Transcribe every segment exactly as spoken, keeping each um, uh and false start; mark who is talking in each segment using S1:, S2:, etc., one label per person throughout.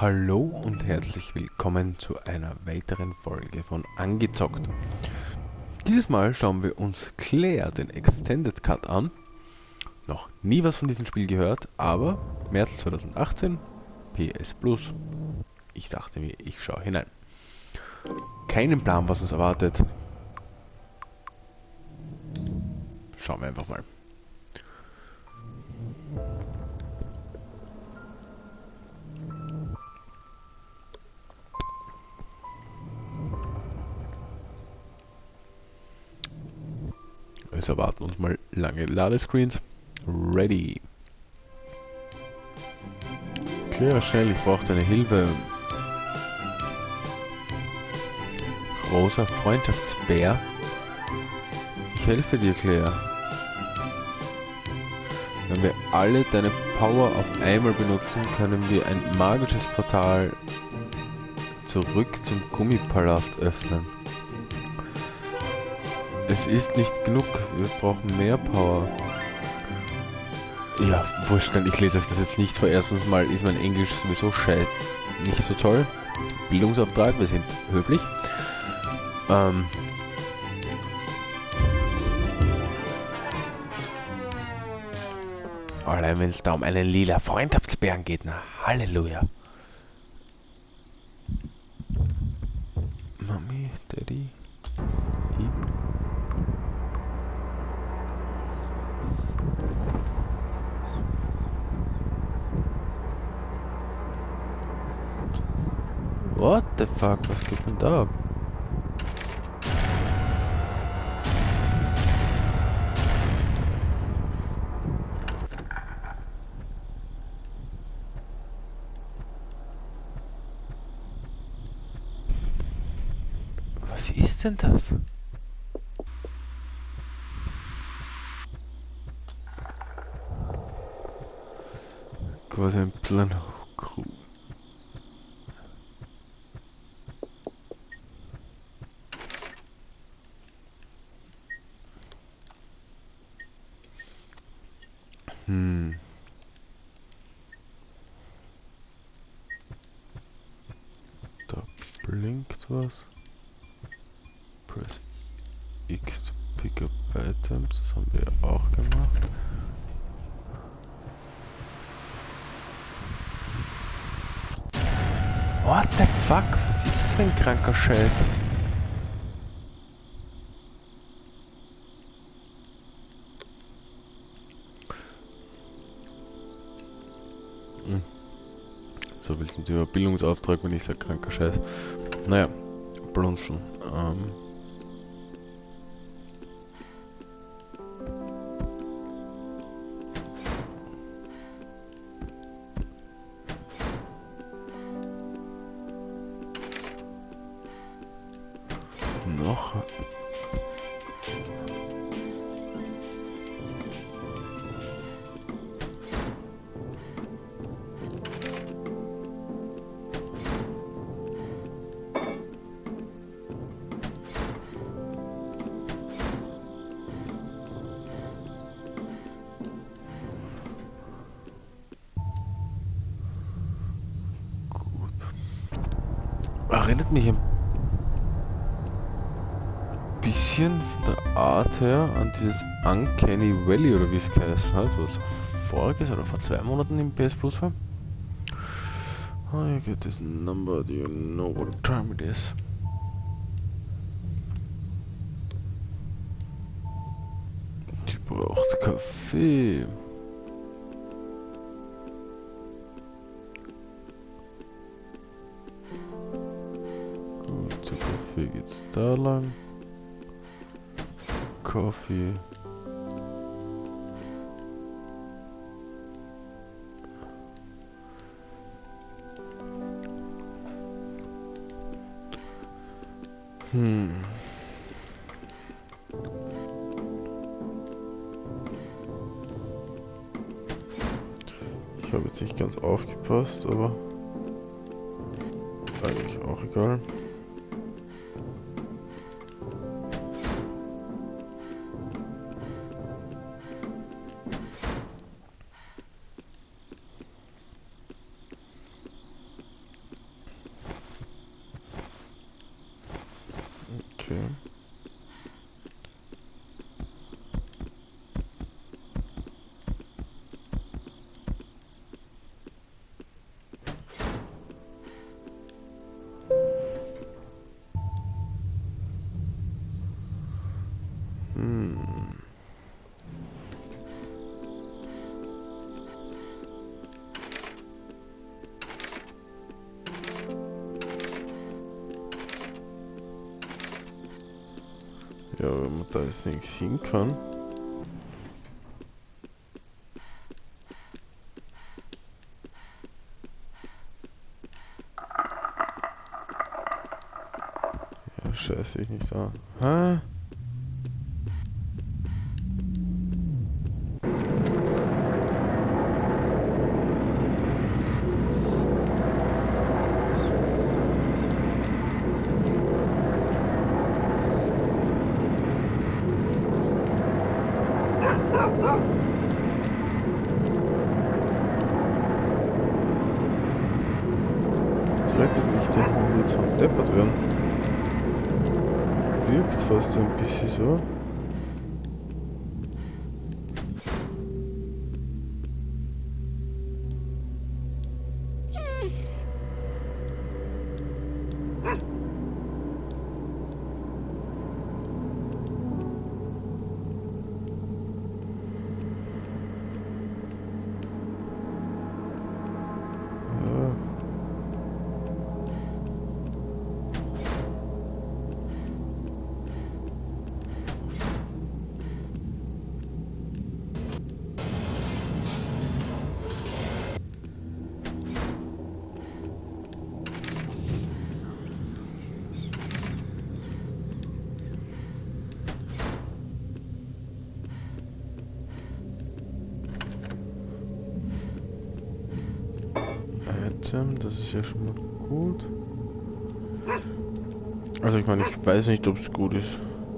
S1: Hallo und herzlich willkommen zu einer weiteren Folge von Angezockt. Dieses Mal schauen wir uns Claire, den Extended Cut, an. Noch nie was von diesem Spiel gehört, aber März zweitausendachtzehn, P S Plus. Ich dachte mir, ich schaue hinein. Keinen Plan, was uns erwartet. Schauen wir einfach mal. Es erwarten uns mal lange Ladescreens. Ready. Claire, schnell, ich brauche deine Hilfe. Großer Freundschaftsbär. Ich helfe dir, Claire. Wenn wir alle deine Power auf einmal benutzen, können wir ein magisches Portal zurück zum Gummipalast öffnen. Es ist nicht genug, wir brauchen mehr Power. Ja, wurscht, ich lese euch das jetzt nicht vor. Erstens mal ist mein Englisch sowieso scheiße, nicht so toll. Bildungsauftrag, wir sind höflich. Ähm... Allein wenn es da um einen lila Freundschaftsbären geht, na Halleluja. Mami, Daddy, ich. What the fuck, was geht denn da ab? Was ist denn das? Quasi ein bisschen Gru- Hm. Da blinkt was. Press X to pick up items. Das haben wir auch gemacht. What the fuck? Was ist das für ein kranker Scheiß? Hm. So will ich mit dem Bildungsauftrag, wenn ich sage kranker Scheiß. Naja, blunzen. Ähm. Noch. Gut. Erinnert mich ein bisschen von der Art her an dieses Uncanny Valley oder wie es geheißen hat, was voriges oder vor zwei Monaten im P S Plus war. Oh, you get this number, do you know what time it is? Die braucht Kaffee. Gut, zu Kaffee geht's da lang. Coffee. Hm. Ich habe jetzt nicht ganz aufgepasst, aber eigentlich auch egal. Ja, wenn man da jetzt nichts hin kann. Ja, scheiße, ich nicht da. Hä? Rettet mich der Hund jetzt vom Depper drin? Wirkt fast ein bisschen so. Das ist ja schon mal gut. Also ich meine, ich weiß nicht, ob es gut ist.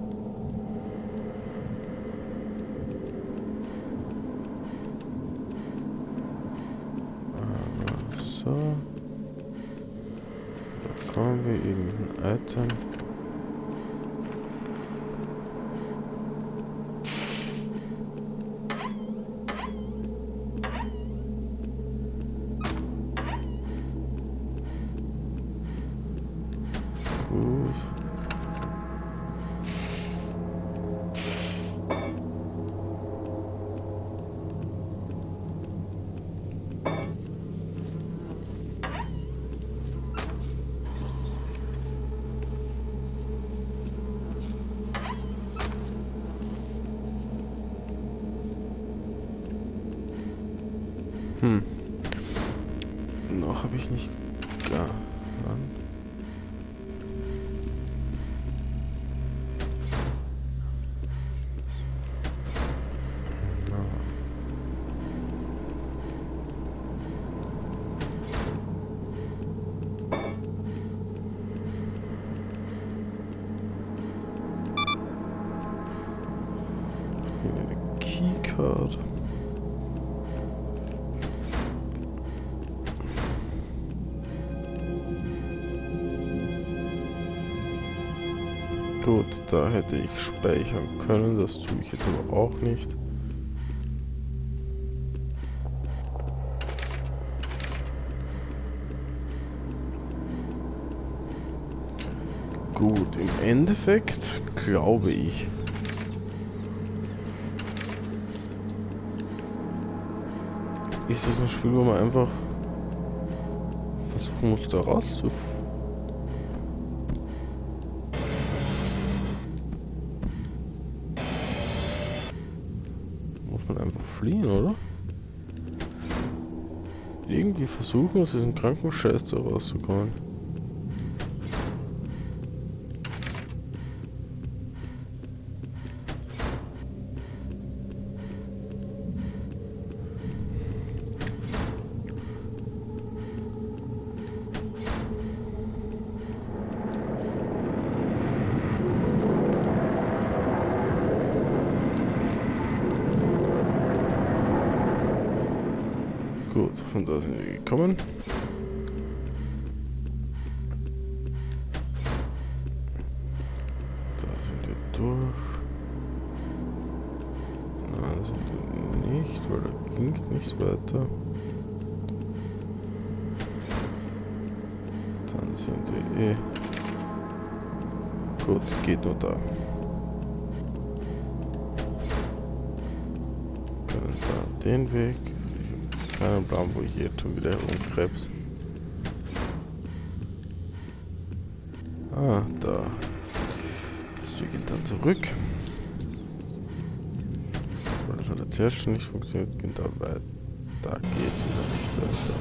S1: Aber so. Da kommen wir irgendein Item. Hm. Noch habe ich nicht gar. Eine Keycard. Gut, da hätte ich speichern können, das tue ich jetzt aber auch nicht. Gut, im Endeffekt glaube ich. Ist das ein Spiel, wo man einfach versuchen muss, da rauszufinden? Einfach fliehen, oder? Irgendwie versuchen, aus diesem kranken Scheiß da rauszukommen. Gut, von da sind wir gekommen. Da sind wir durch. Nein, sind wir nicht, weil da ging es nicht weiter. Dann sind wir eh. Gut, geht nur da. Können da den Weg. Keinen Plan, wo ich jetzt schon wieder herumkrebs. Ah, da. Das Stück gehen da zurück. Weil das hat jetzt zuerst schon nicht funktioniert. Gehen da weiter. Da geht wieder nicht weiter.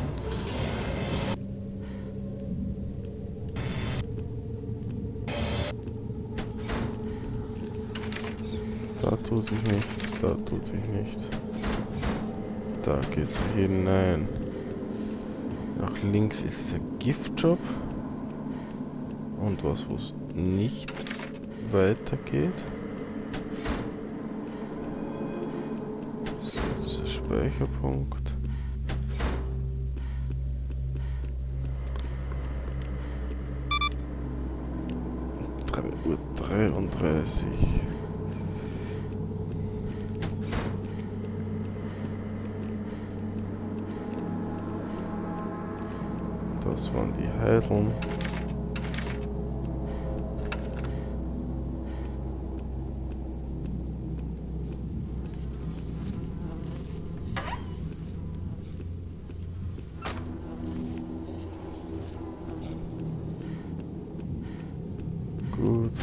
S1: Da tut sich nichts, da tut sich nichts. Da geht's hinein. Nach links ist der Giftjob. Und was, wo es nicht weitergeht. So, das ist der Speicherpunkt. drei Uhr dreiunddreißig. Das waren die Heideln. Gut.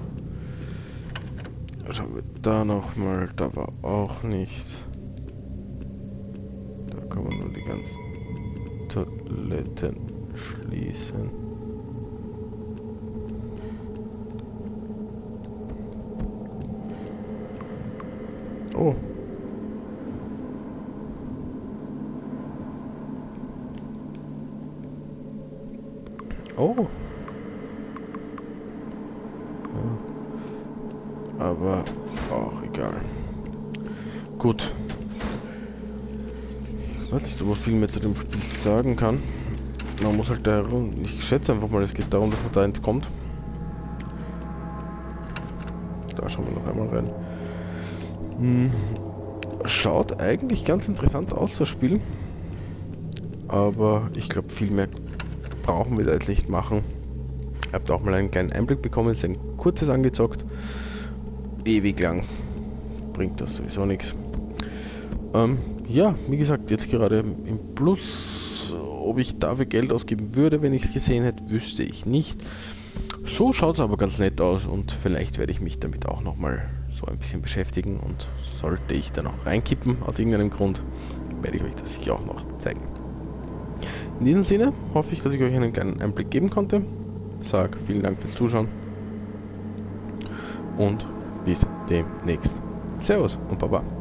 S1: Schauen wir da nochmal. Da war auch nichts. Da kann man nur die ganzen Toiletten schließen. Oh. Oh. Ja. Aber auch egal. Gut. Ich weiß nicht, ob man viel mehr zu dem Spiel sagen kann. Man muss halt da herum. Ich schätze einfach mal, es geht darum, dass man da entkommt. Da schauen wir noch einmal rein. Hm. Schaut eigentlich ganz interessant aus, das Spiel. Aber ich glaube, viel mehr brauchen wir da jetzt nicht machen. Ihr habt auch mal einen kleinen Einblick bekommen. Es ist ein kurzes angezockt. Ewig lang bringt das sowieso nichts. Ähm, ja, wie gesagt, jetzt gerade im Plus. Ob ich dafür Geld ausgeben würde, wenn ich es gesehen hätte, wüsste ich nicht. So schaut es aber ganz nett aus und vielleicht werde ich mich damit auch nochmal so ein bisschen beschäftigen und sollte ich da noch reinkippen aus irgendeinem Grund, werde ich euch das sicher auch noch zeigen. In diesem Sinne hoffe ich, dass ich euch einen kleinen Einblick geben konnte. Sag vielen Dank fürs Zuschauen und bis demnächst. Servus und Baba.